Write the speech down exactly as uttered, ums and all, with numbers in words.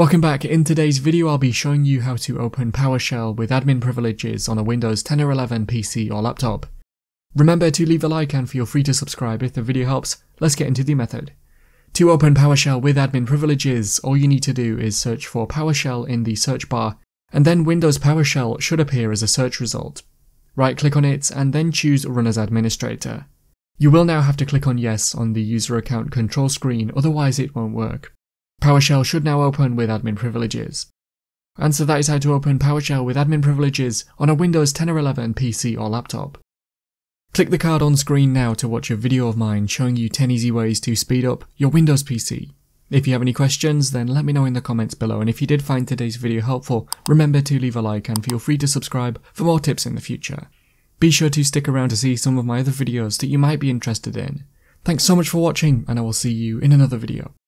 Welcome back. In today's video I'll be showing you how to open PowerShell with admin privileges on a Windows ten or eleven P C or laptop. Remember to leave a like and feel free to subscribe if the video helps. Let's get into the method. To open PowerShell with admin privileges, all you need to do is search for PowerShell in the search bar, and then Windows PowerShell should appear as a search result. Right click on it and then choose Run as Administrator. You will now have to click on Yes on the user account control screen, otherwise it won't work. PowerShell should now open with admin privileges. And so that is how to open PowerShell with admin privileges on a Windows ten or eleven P C or laptop. Click the card on screen now to watch a video of mine showing you ten easy ways to speed up your Windows P C. If you have any questions, then let me know in the comments below, and if you did find today's video helpful, remember to leave a like and feel free to subscribe for more tips in the future. Be sure to stick around to see some of my other videos that you might be interested in. Thanks so much for watching, and I will see you in another video.